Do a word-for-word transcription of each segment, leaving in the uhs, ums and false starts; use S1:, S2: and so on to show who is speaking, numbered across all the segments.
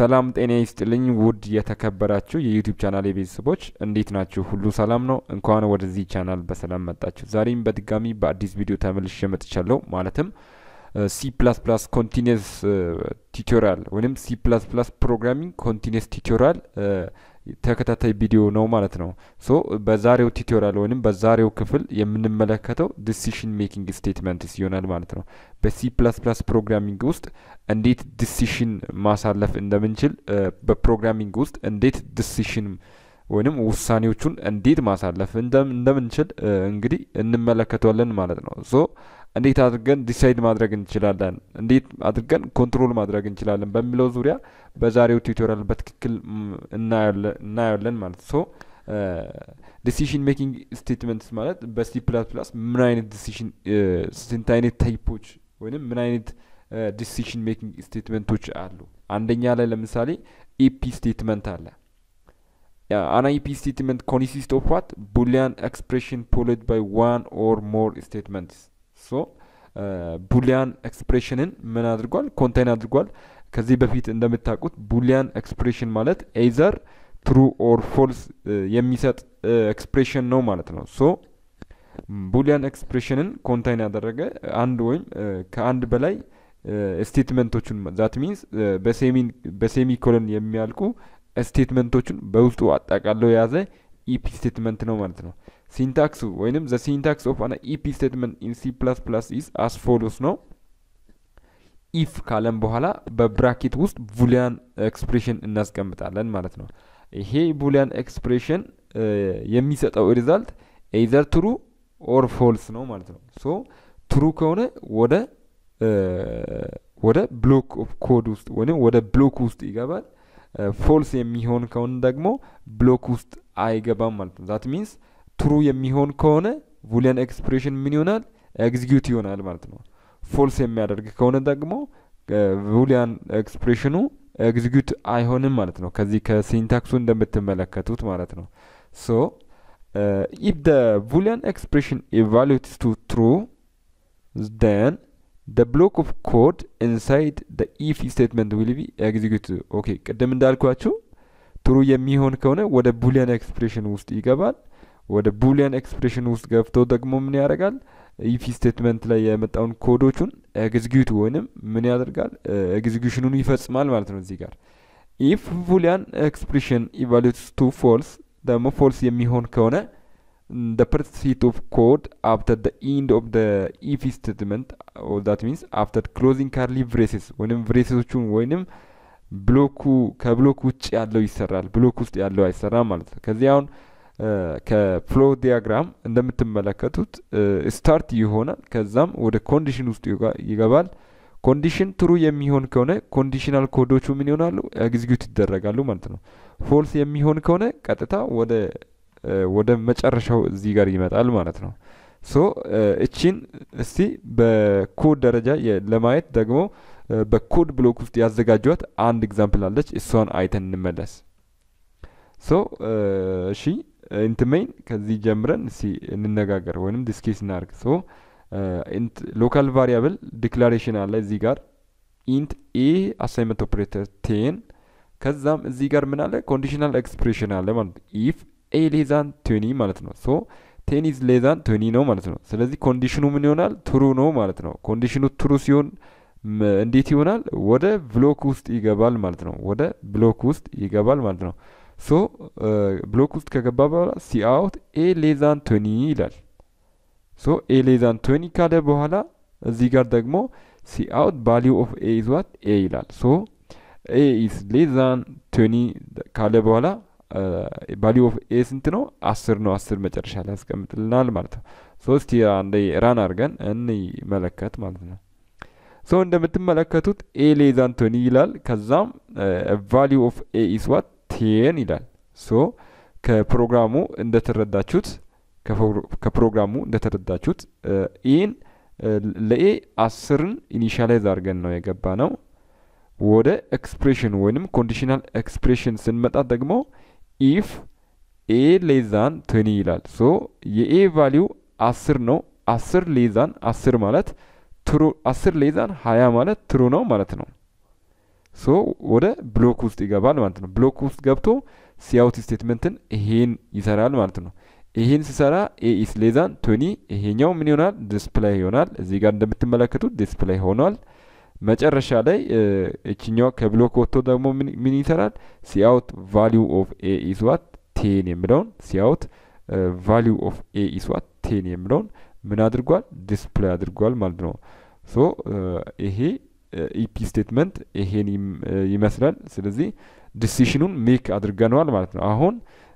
S1: ሰላም ጤና ይስጥልኝ ውድ የተከበራችሁ የዩቲዩብ ቻናል ቤተሰቦች እንዴት ናችሁ? ሁሉ ሰላም ነው? እንኳን ወደዚህ ቻናል በሰላም መጣችሁ። ዛሬም በድጋሚ በአዲስ ቪዲዮ ተመልሼ መጥቻለሁ። ማለትም C++ ኮንቲኒየስ ቱቶሪያል ወይንም C++ ፕሮግራሚንግ ኮንቲኒየስ ቱቶሪያል ተከታታይ ቪዲዮ ነው ማለት ነው። ሶ በዛሬው ቱቶሪያል ወይንም በዛሬው ክፍል የምንመለከተው ዲሲሽን ሜኪንግ ስቴትመንትስ ይሆናል ማለት ነው። በC++ ፕሮግራሚንግ ውስጥ እንዴት ዲሲሽን ማሳለፍ እንደምንችል በፕሮግራሚንግ ውስጥ እንዴት ዲሲሽን ወይንም ውሳኔዎቹን እንዴት ማሳለፍ እንደምንችል እንግዲህ እንመለከታለን ማለት ነው። ሶ እንዴት አድርገን ዲሳይድ ማድረግ እንችላለን፣ እንዴት አድርገን ኮንትሮል ማድረግ እንችላለን በሚለው ዙሪያ በዛሬው ቱቶሪያል በትክክል እናያለን ማለት ነው። ሶ ዲሲሽን ሜኪንግ ስቴትመንትስ ማለት በC++ ምን አይነት ዲሲሽን ስንት አይነት ታይፖች ወይንም ምን አይነት ዲሲሽን ሜኪንግ ስቴትመንቶች አሉ? አንደኛ ላይ ለምሳሌ ኢፒ ስቴትመንት አለ። an I P statement consists of what? Boolean expression followed by one or more statements. So boolean expression ምን አድርጓል? ኮንቴን አድርጓል። ከዚህ በፊት እንደምታውቁት boolean expression ማለት either true or false የሚሰጥ ኤክስፕሬሽን ነው ማለት ነው። ሶ boolean expression ኮንቴን ያደረገ አንድ ወይም ከአንድ በላይ ስቴትመንቶችን that means በሴሚ በሴሚ ኮሎን የሚያልቁ ስቴትመንቶችን በውስጡ አጣቃለው የያዘ ኢፒ ስቴትመንት ነው ማለት ነው። ሲንታክሱ ወይንም the syntax of an ኢፒ statement in C++ is as follows ነው። if ካለም በኋላ በብራኬት ውስጥ boolean expression እናስቀምጣለን ማለት ነው። ይሄ boolean expression የሚሰጠው ሪዛልት either true or false ነው ማለት ነው። ሶ true ከሆነ ወደ ወደ ብሎክ ኦፍ ኮድ ውስጥ ወይንም ወደ ብሎክ ውስጥ ይገባል። ፎልስ የሚሆን ከሆነ ደግሞ ብሎክ ውስጥ አይገባም ማለት ነው። that means ትሩ የሚሆን ከሆነ boolean expression ምን ይሆናል? ኤግዚኪዩት ይሆናል ማለት ነው። ፎልስ የሚያደርግ ከሆነ ደግሞ boolean expression ኤግዚኪዩት አይሆንም ማለት ነው። ከዚህ ከሲንታክሱ እንደምትመለከቱት ማለት ነው። so uh, if the boolean expression evaluates to true, then the block of code inside the if statement will be executed. okay ቀደም እንዳልኳችሁ ትሩ የሚሆን ከሆነ ወደ boolean expression ውስጥ ይገባል። ወደ boolean expression ውስጥ ገብቶ ደግሞ ምን ያደርጋል? if statement ላይ የመጣውን ኮዶቹን execute ወይንም ምን ያደርጋል? ኤግዚኪዩሽኑን ይፈጽማል ማለት ነው። እዚህ ጋር if boolean expression evaluates to false ደግሞ false የሚሆን ከሆነ the first set of code after the end of the if statement, or that means after closing curly braces ወይንም ብሬሶቹን ወይንም ብሎኩ ከብሎክ ውጭ ያለው ይሰራል፣ ብሎክ ውስጥ ያለው አይሰራም ማለት ነው። ከዚህ አሁን ከፍሎ ዲያግራም እንደምትመለከቱት ስታርት ይሆናል። ከዛም ወደ ኮንዲሽን ውስጥ ይገባል። ኮንዲሽን ትሩ የሚሆን ከሆነ ኮንዲሽናል ኮዶቹ ምን ይሆናሉ? ኤግዚኪዩት ይደረጋሉ ማለት ነው። ፎልስ የሚሆን ከሆነ ቀጥታ ወደ ወደ መጨረሻው እዚህ ጋር ይመጣል ማለት ነው። ሶ እቺን እስቲ በኮድ ደረጃ ለማየት ደግሞ በኮድ ብሎክ ውስጥ ያዘጋጇት አንድ ኤግዛምፕል አለች። እሷን አይተን እንመለስ። ሶ እሺ ኢንት ሜን ከዚህ ጀምረን እስቲ እንነጋገር ወይንም ዲስከስ እናርግ። ሶ ኢንት ሎካል ቫሪያብል ዲክላሬሽን አለ እዚህ ጋር ኢንት ኤ አሳይንመንት ኦፕሬተር ቴን ከዛም እዚህ ጋር ምን አለ? ኮንዲሽናል ኤክስፕሬሽን አለ ማለት ኢፍ a less than twenty ማለት ነው። ሶ ten is less than twenty ነው ማለት ነው። ስለዚህ ኮንዲሽኑ ምን ይሆናል? ትሩ ነው ማለት ነው። ኮንዲሽኑ ትሩ ሲሆን እንዴት ይሆናል? ወደ ብሎክ ውስጥ ይገባል ማለት ነው። ወደ ብሎክ ውስጥ ይገባል ማለት ነው። ሶ ብሎክ ውስጥ ከገባ በኋላ ሲ አውት a less than twenty ይላል። ሶ a less than twenty ካለ በኋላ እዚህ ጋር ደግሞ ሲ አውት value of a is what? a ይላል። ሶ a is less than twenty ካለ በኋላ value of a ስንት ነው? አስር ነው። አስር መጨረሻ ላይ ያስቀምጥልናል ማለት ነው። ሶስት አንዴ ራን አድርገን እንመለከት ማለት ነው። ሶ እንደምትመለከቱት a less than twenty ይላል። ከዛም value of a is what? ten ይላል። ሶ ከፕሮግራሙ እንደተረዳችሁት ከፕሮግራሙ እንደተረዳችሁት ኢን ለኤ አስርን ኢኒሻላይዝ አድርገን ነው የገባ ነው። ወደ ኤክስፕሬሽን ወይንም ኮንዲሽናል ኤክስፕሬሽን ስንመጣ ደግሞ if a less than twenty ይላል። ሶ የኤ ቫልዩ አስር ነው። አስር less than አስር ማለት ትሩ አስር less than ሃያ ማለት ትሩ ነው ማለት ነው። ሶ ወደ ብሎክ ውስጥ ይገባል ማለት ነው። ብሎክ ውስጥ ገብቶ ሲአውት ስቴትመንትን ይሄን ይሰራል ማለት ነው። ይሄን ሲሰራ ኤ ኢስ ሌዛን ትዌንቲ ይሄኛው ምን ይሆናል ዲስፕሌይ ይሆናል። እዚህ ጋር እንደምትመለከቱት ዲስፕሌይ ሆኗል። መጨረሻ ላይ እቺኛው ከብሎክ ወጥቶ ደግሞ ምን ይሰራል ሲአውት ቫልዩ ኦፍ ኤ ኢስ ዋት ቴን የሚለውን ሲአውት ቫልዩ ኦፍ ኤ ኢስ ዋት ቴን የሚለውን ምን አድርጓል ዲስፕሌይ አድርጓል ማለት ነው። ሶ ይሄ ኢፒ ስቴትመንት ይሄን ይመስላል። ስለዚህ ዲሲሽኑን ሜክ አድርገናል ማለት ነው። አሁን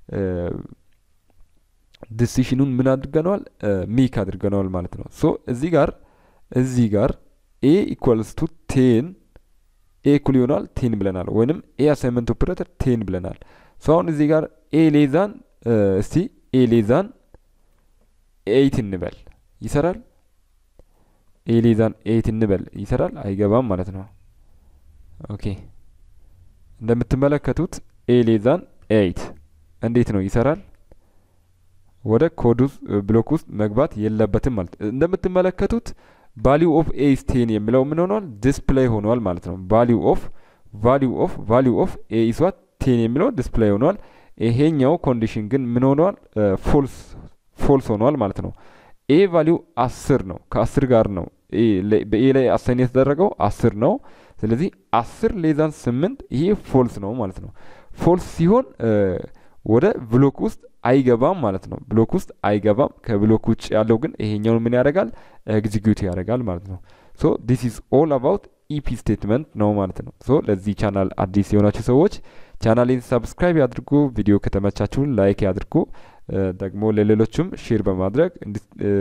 S1: ዲሲሽኑን ምን አድርገናል ሜክ አድርገናል ማለት ነው። ሶ እዚህ ጋር እዚህ ጋር ኤ ኢኳልስ ቱ ቴን ኤ ኢኩል ይሆናል ቴን ብለናል ወይንም ኤ አሳይንመንት ኦፕሬተር ቴን ብለናል። ሶ አሁን እዚህ ጋር ኤ ሌዛን እስቲ ኤ ሌዛን ኤይት እንበል ይሰራል። ኤ ሌዛን ኤይት እንበል ይሰራል አይገባም ማለት ነው። ኦኬ እንደምትመለከቱት ኤ ሌዛን ኤይት እንዴት ነው ይሰራል? ወደ ኮድ ውስጥ ብሎክ ውስጥ መግባት የለበትም ማለት እንደምትመለከቱት ቫልዩ ኦፍ ኤ ኢስ ቴን የሚለው ምን ሆኗል ዲስፕሌይ ሆኗል ማለት ነው። ቫልዩ ኦፍ ቫልዩ ኦፍ ቫልዩ ኦፍ ኤ ኢስ ዋት ቴን የሚለው ዲስፕሌይ ሆኗል። ይሄኛው ኮንዲሽን ግን ምን ሆኗል ፎልስ ፎልስ ሆኗል ማለት ነው። ኤ ቫልዩ አስር ነው ከአስር ጋር ነው በኤ ላይ አሳይን የተደረገው አስር ነው። ስለዚህ አስር ሌዛን ስምንት ይሄ ፎልስ ነው ማለት ነው። ፎልስ ሲሆን ወደ ብሎክ ውስጥ አይገባም ማለት ነው። ብሎክ ውስጥ አይገባም። ከብሎክ ውጭ ያለው ግን ይሄኛውን ምን ያደርጋል ኤግዚኪዩት ያደርጋል ማለት ነው። ሶ ዲስ ኢዝ ኦል አባውት ኢፒ ስቴትመንት ነው ማለት ነው። ሶ ለዚህ ቻናል አዲስ የሆናችሁ ሰዎች ቻናሌን ሰብስክራይብ ያድርጉ። ቪዲዮ ከተመቻችሁ ላይክ ያድርጉ። ደግሞ ለሌሎችም ሼር በማድረግ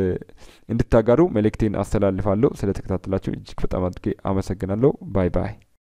S1: እንድታጋሩ መልእክቴን አስተላልፋለሁ። ስለተከታተላችሁ እጅግ በጣም አድርጌ አመሰግናለሁ። ባይ ባይ።